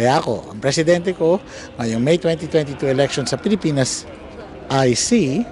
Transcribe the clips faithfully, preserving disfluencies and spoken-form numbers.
Kaya ako, ang presidente ko ngayong May twenty twenty-two election sa Pilipinas ay si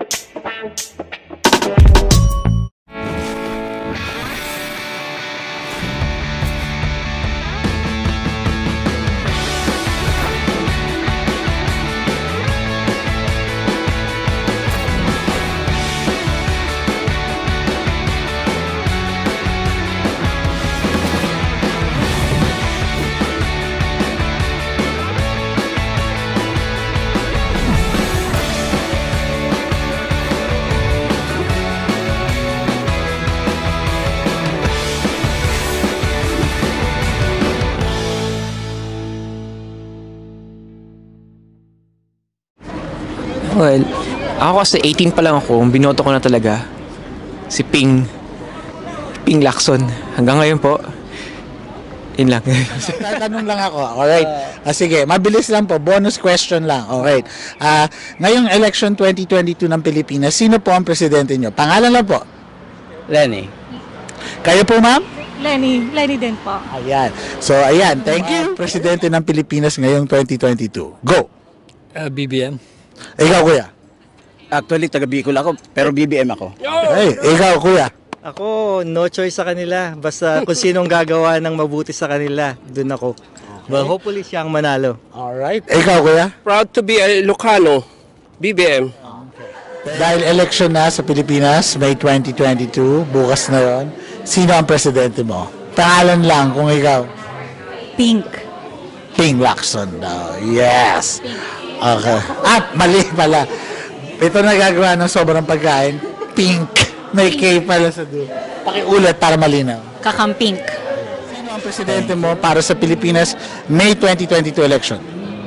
Well, ako kasi eighteen pa lang ako, binoto ko na talaga si Ping Ping Lacson. Hanggang ngayon po, yun lang. Tatanong lang ako. Alright. Ah, sige, mabilis lang po. Bonus question lang. Alright. Ah, ngayong election twenty twenty-two ng Pilipinas, sino po ang presidente nyo? Pangalan lang po. Lenny. Kayo po, ma'am? Lenny. Lenny din po. Ayan. So, ayan. Thank you. Presidente ng Pilipinas ngayong twenty twenty-two. Go! Uh, B B M. Ikaw, kuya. Actually, taga Bicol ako, pero B B M ako. Hey, ikaw, kuya. Ako, no choice sa kanila. Basta kung sinong gagawa ng mabuti sa kanila, dun ako. Well, hopefully siyang manalo. Alright. Ikaw, kuya. Proud to be a Ilocano, B B M. Dahil election na sa Pilipinas, May twenty twenty-two, bukas na yon. Sino ang presidente mo? Pangalan lang kung ikaw. Pink. Ping Lacson daw. Yes. Okay. Ah, mali pala. Ito na gagawa ng sobrang pagkain. Pink. May K pala sa dulo. Pakiulat para malinaw. Kakampink. Sino ang presidente mo para sa Pilipinas May twenty twenty-two election?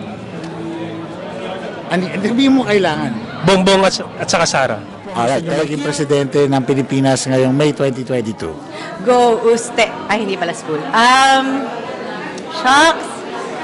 Ano, hindi mo kailangan. Bongbong at, at saka Sara. Alright, naging presidente ng Pilipinas ngayong May twenty twenty-two. Go Uste. Ay, hindi pala school. Um, shucks.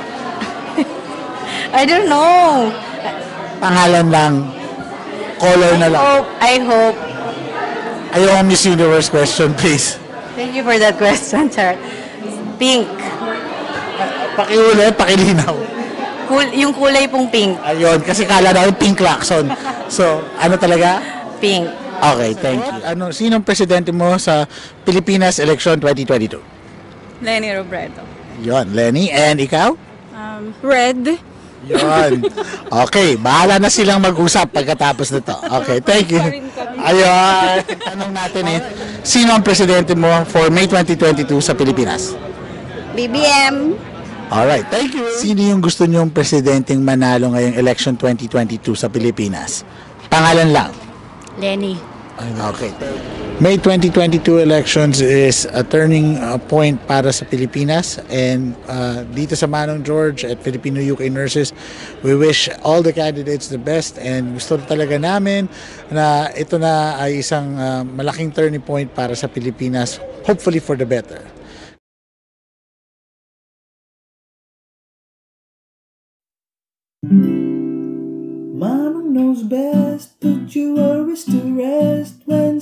I don't know. Pangalan lang. Color na lang. Hope, I hope. Ayaw ang Miss Universe question, please. Thank you for that question, sir. Pink. Pakiulit, pakilinaw. Cool, yung kulay pong pink. Ayun, kasi kala namin Pink Lacson. So, ano talaga? Pink. Okay, thank you. Ano, sinong presidente mo sa Pilipinas election twenty twenty-two? Lenny Robredo. Yon, Lenny. And ikaw? Um, red. Yon. Okay, bahala na silang mag-usap pagkatapos nito. Okay, thank you. Ayun. Tanong natin eh, sino ang presidente mo for May twenty twenty-two sa Pilipinas? B B M. Alright, thank you. Sino yung gusto niyong presidenteng manalo ngayong election twenty twenty-two sa Pilipinas? Pangalan lang. Lenny. Okay. May twenty twenty-two elections is a turning uh, point para sa Pilipinas, and uh, dito sa Manong George at Filipino U K Nurses, we wish all the candidates the best, and gusto talaga namin na ito na ay isang uh, malaking turning point para sa Pilipinas, hopefully for the better. Manong knows best, put your worries to rest when